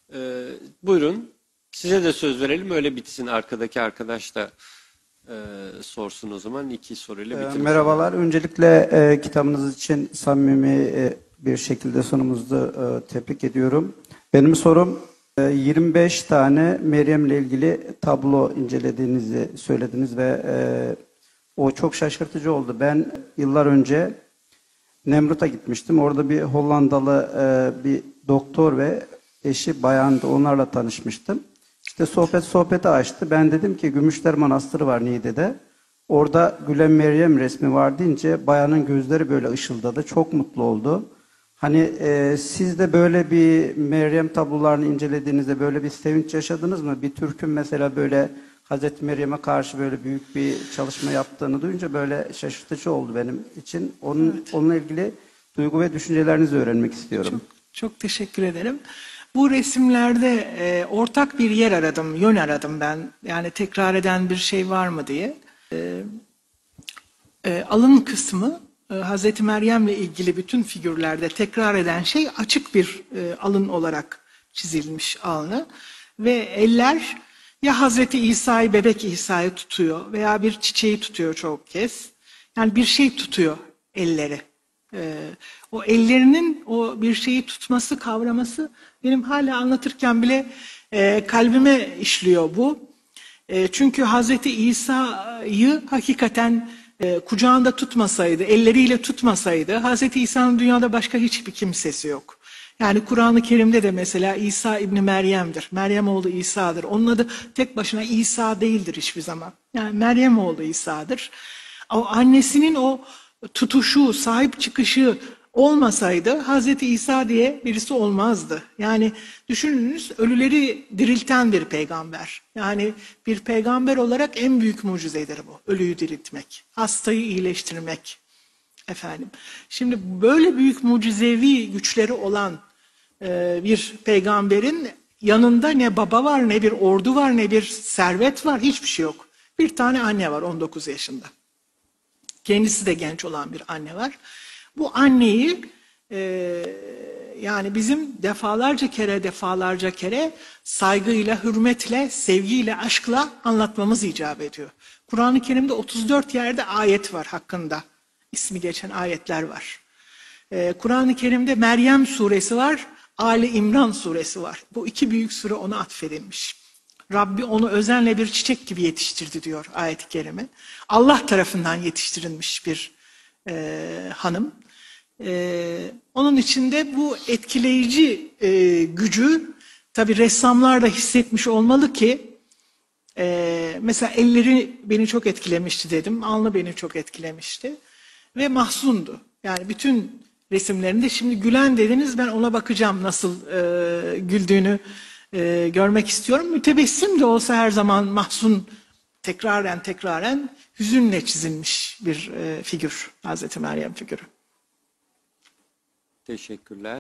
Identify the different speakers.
Speaker 1: Buyurun. Size de söz verelim. Öyle bitsin. Arkadaki arkadaş da sorsun o zaman. 2 soruyla bitiririz.
Speaker 2: Merhabalar. Öncelikle kitabınız için samimi bir şekilde sunumunuzu tebrik ediyorum. Benim sorum 25 tane Meryem'le ilgili tablo incelediğinizi söylediniz ve o çok şaşırtıcı oldu. Ben yıllar önce Nemrut'a gitmiştim. Orada bir Hollandalı bir doktor ve eşi bayandı. Onlarla tanışmıştım. İşte sohbeti açtı. Ben dedim ki Gümüşler Manastırı var Niğde'de. Orada Gülen Meryem resmi var deyince bayanın gözleri böyle ışıldadı. Çok mutlu oldu. Hani siz de böyle bir Meryem tablolarını incelediğinizde böyle bir sevinç yaşadınız mı? Bir Türk'ün mesela böyle Hazreti Meryem'e karşı böyle büyük bir çalışma yaptığını duyunca böyle şaşırtıcı oldu benim için. Onunla ilgili duygu ve düşüncelerinizi öğrenmek istiyorum.
Speaker 3: Çok teşekkür ederim. Bu resimlerde ortak bir yer aradım, yön aradım ben. Yani tekrar eden bir şey var mı diye. Alın kısmı Hazreti Meryem'le ilgili bütün figürlerde tekrar eden şey açık bir alın olarak çizilmiş alnı. Ve eller ya Hazreti İsa'yı, bebek İsa'yı tutuyor veya bir çiçeği tutuyor çok kez. Yani bir şey tutuyor elleri. O ellerinin o bir şeyi tutması, kavraması benim hala anlatırken bile kalbime işliyor bu. Çünkü Hazreti İsa'yı hakikaten kucağında tutmasaydı, elleriyle tutmasaydı Hazreti İsa'nın dünyada başka hiçbir kimsesi yok. Yani Kur'an-ı Kerim'de de mesela İsa İbni Meryem'dir. Meryem oğlu İsa'dır. Onun adı tek başına İsa değildir hiçbir zaman. Yani Meryem oğlu İsa'dır. O annesinin o tutuşu, sahip çıkışı olmasaydı Hazreti İsa diye birisi olmazdı. Yani düşününüz, ölüleri dirilten bir peygamber. Yani bir peygamber olarak en büyük mucizedir bu. Ölüyü diriltmek, hastayı iyileştirmek. Efendim. Şimdi böyle büyük mucizevi güçleri olan bir peygamberin yanında ne baba var, ne bir ordu var, ne bir servet var, hiçbir şey yok. Bir tane anne var 19 yaşında. Kendisi de genç olan bir anne var. Bu anneyi yani bizim defalarca kere saygıyla, hürmetle, sevgiyle, aşkla anlatmamız icap ediyor. Kur'an-ı Kerim'de 34 yerde ayet var hakkında. İsmi geçen ayetler var. Kur'an-ı Kerim'de Meryem suresi var, Ali İmran suresi var. Bu iki büyük sure ona atfedilmiş. Rabbi onu özenle bir çiçek gibi yetiştirdi diyor ayet-i kerime. Allah tarafından yetiştirilmiş bir hanım. Onun içinde bu etkileyici gücü tabii ressamlar da hissetmiş olmalı ki mesela elleri beni çok etkilemişti dedim. Alnı beni çok etkilemişti. Ve mahzundu. Yani bütün resimlerinde şimdi gülen dediniz, ben ona bakacağım nasıl güldüğünü görmek istiyorum. Mütebessim de olsa her zaman mahzun, tekraren hüzünle çizilmiş bir figür. Hazreti Meryem figürü.
Speaker 1: Teşekkürler.